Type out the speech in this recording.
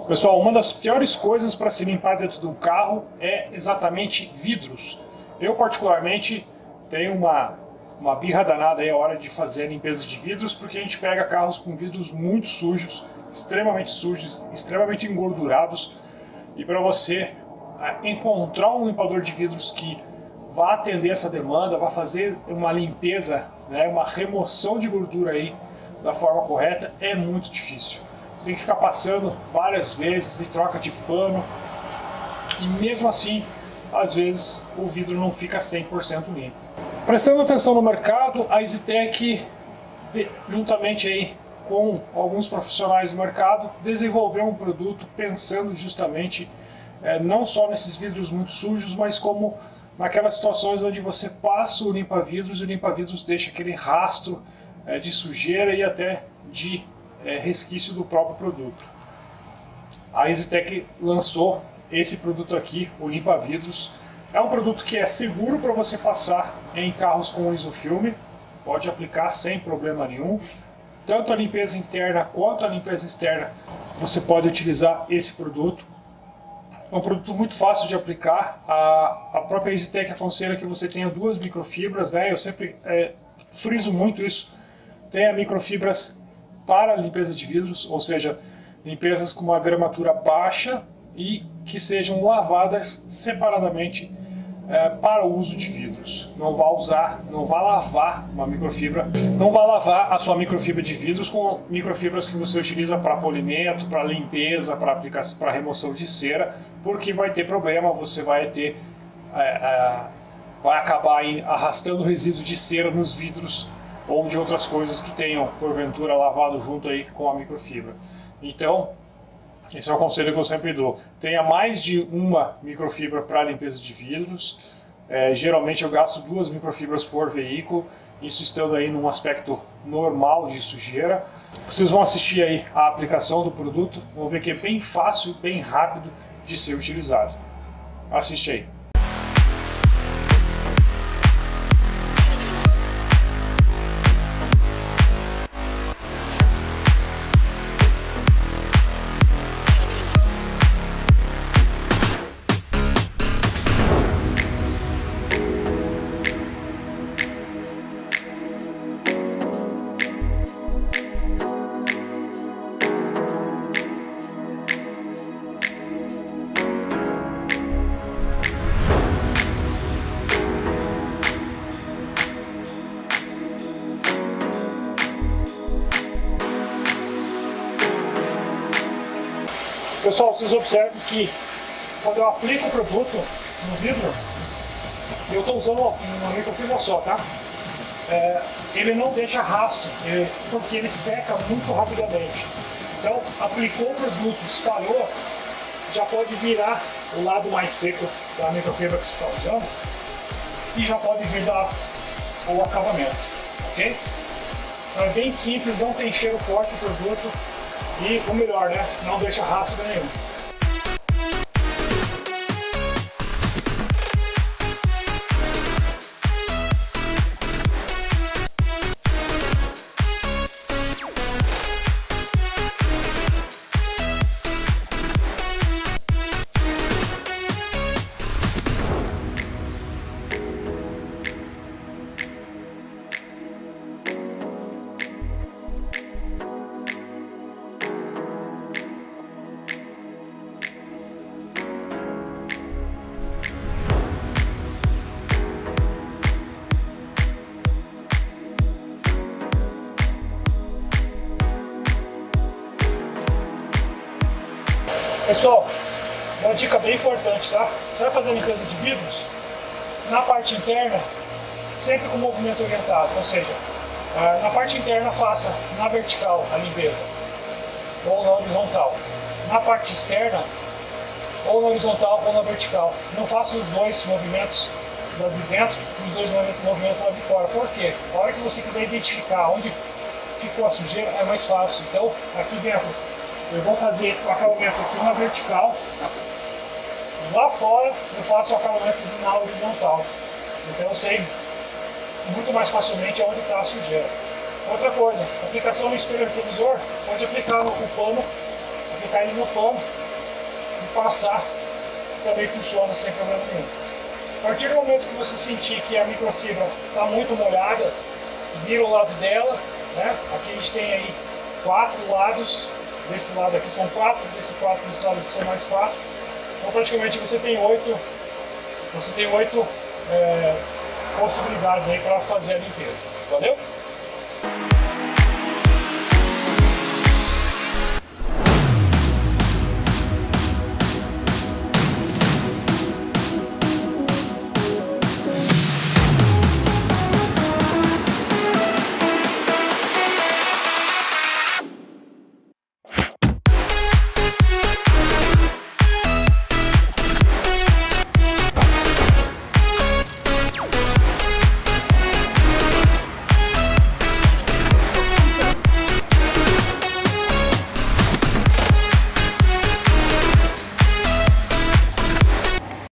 Pessoal, uma das piores coisas para se limpar dentro de um carro é exatamente vidros. Eu particularmente tenho uma birra danada aí a hora de fazer a limpeza de vidros, porque a gente pega carros com vidros muito sujos, extremamente engordurados, e para você encontrar um limpador de vidros que vá atender essa demanda, vá fazer uma limpeza, né, uma remoção de gordura aí da forma correta, é muito difícil. Você tem que ficar passando várias vezes em troca de pano, e mesmo assim, às vezes, o vidro não fica 100% limpo. Prestando atenção no mercado, a EasyTech, juntamente aí com alguns profissionais do mercado, desenvolveu um produto pensando justamente não só nesses vidros muito sujos, mas como naquelas situações onde você passa o limpa-vidros e o limpa-vidros deixa aquele rastro de sujeira e até de resquício do próprio produto. A EasyTech lançou esse produto aqui, o limpa-vidros. É um produto que é seguro para você passar em carros com isofilme, pode aplicar sem problema nenhum. Tanto a limpeza interna quanto a limpeza externa você pode utilizar esse produto. É um produto muito fácil de aplicar. A própria EasyTech aconselha que você tenha duas microfibras, né? Eu sempre friso muito isso. Tenha microfibras para limpeza de vidros, ou seja, limpezas com uma gramatura baixa e que sejam lavadas separadamente para o uso de vidros. Não vá lavar uma microfibra, não vá lavar a sua microfibra de vidros com microfibras que você utiliza para polimento, para limpeza, para remoção de cera, porque vai ter problema, você vai acabar aí arrastando resíduo de cera nos vidros ou de outras coisas que tenham, porventura, lavado junto aí com a microfibra. Então, esse é o conselho que eu sempre dou. Tenha mais de uma microfibra para limpeza de vidros. Geralmente eu gasto 2 microfibras por veículo, isso estando aí num aspecto normal de sujeira. Vocês vão assistir aí a aplicação do produto, vão ver que é bem fácil, bem rápido de ser utilizado. Assiste aí. Pessoal, vocês observam que quando eu aplico o produto no vidro, eu estou usando uma microfibra só, tá? Ele não deixa rastro, porque ele seca muito rapidamente. Então, aplicou o produto, espalhou, já pode virar o lado mais seco da microfibra que você está usando e já pode vir o acabamento, ok? Então é bem simples, não tem cheiro forte o produto. E o melhor, né? Não deixa rastro nenhum. Pessoal, uma dica bem importante, tá? Você vai fazer a limpeza de vidros, na parte interna, sempre com movimento orientado, ou seja, na parte interna faça na vertical a limpeza, ou na horizontal. Na parte externa, ou na horizontal ou na vertical. Não faça os dois movimentos lá de dentro e os dois movimentos lá de fora. Por quê? A hora que você quiser identificar onde ficou a sujeira, é mais fácil. Então, aqui dentro, eu vou fazer o acabamento aqui na vertical, lá fora eu faço o acabamento na horizontal. Então eu sei muito mais facilmente onde está a sujeira. Outra coisa, aplicação no espelho retrovisor, pode aplicar o pano, aplicar ele no pano e passar também funciona sem problema nenhum. A partir do momento que você sentir que a microfibra está muito molhada, vira o lado dela, né? Aqui a gente tem aí 4 lados, desse lado aqui são 4, desse lado aqui são mais 4, então praticamente você tem 8 possibilidades aí para fazer a limpeza, valeu?